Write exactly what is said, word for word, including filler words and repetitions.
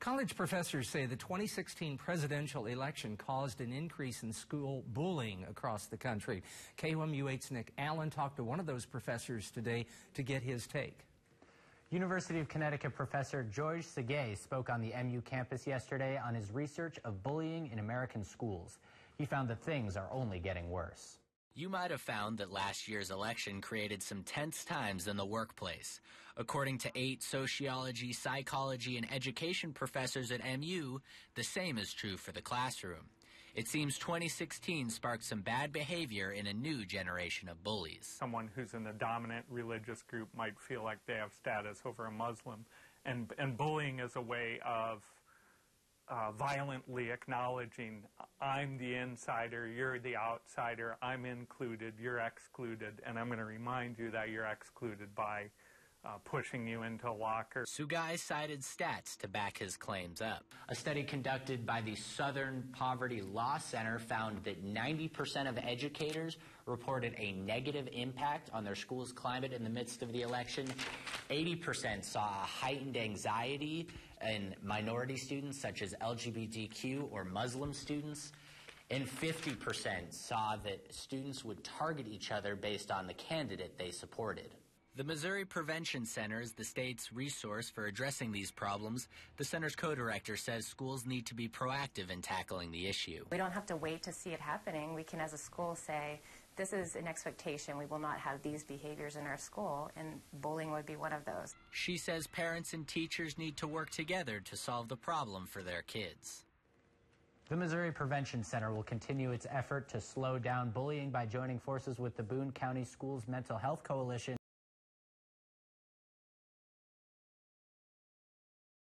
College professors say the twenty sixteen presidential election caused an increase in school bullying across the country. K O M U eight's Nick Allen talked to one of those professors today to get his take. University of Connecticut professor George Segay spoke on the M U campus yesterday on his research of bullying in American schools. He found that things are only getting worse. You might have found that last year's election created some tense times in the workplace. According to eight sociology, psychology, and education professors at M U, the same is true for the classroom. It seems twenty sixteen sparked some bad behavior in a new generation of bullies. Someone who's in the dominant religious group might feel like they have status over a Muslim, and, and bullying is a way of Uh, violently acknowledging, I'm the insider, you're the outsider, I'm included, you're excluded, and I'm going to remind you that you're excluded by uh, pushing you into a locker. Segay cited stats to back his claims up. A study conducted by the Southern Poverty Law Center found that ninety percent of educators reported a negative impact on their school's climate in the midst of the election. eighty percent saw a heightened anxiety in minority students such as L G B T Q or Muslim students, and fifty percent saw that students would target each other based on the candidate they supported. The Missouri Prevention Center is the state's resource for addressing these problems. The center's co-director says schools need to be proactive in tackling the issue. We don't have to wait to see it happening. We can, as a school, say, this is an expectation. We will not have these behaviors in our school, and bullying would be one of those. She says parents and teachers need to work together to solve the problem for their kids. The Missouri Prevention Center will continue its effort to slow down bullying by joining forces with the Boone County Schools Mental Health Coalition.